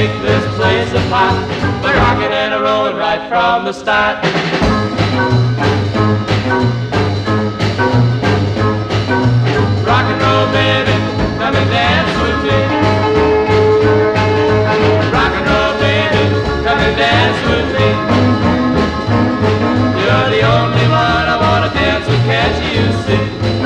make this place a pop. We're rocking and a rolling right from the start. Rock and roll, baby, come and dance with me. Rock and roll, baby, come and dance with me. You're the only one I wanna dance with, can't you see?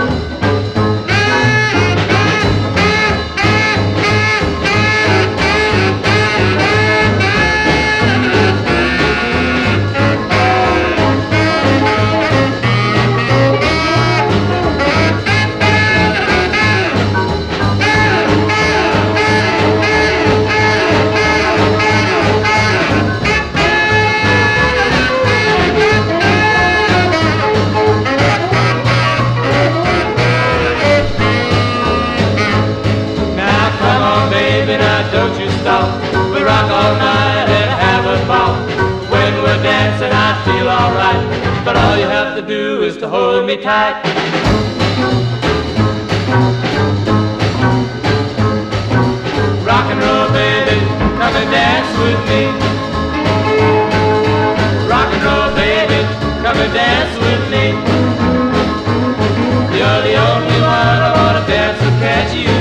Don't you stop, we rock all night and have a ball. When we're dancing I feel alright, but all you have to do is to hold me tight. Rock and roll, baby, come and dance with me. Rock and roll, baby, come and dance with me. You're the only one I wanna dance with, can't you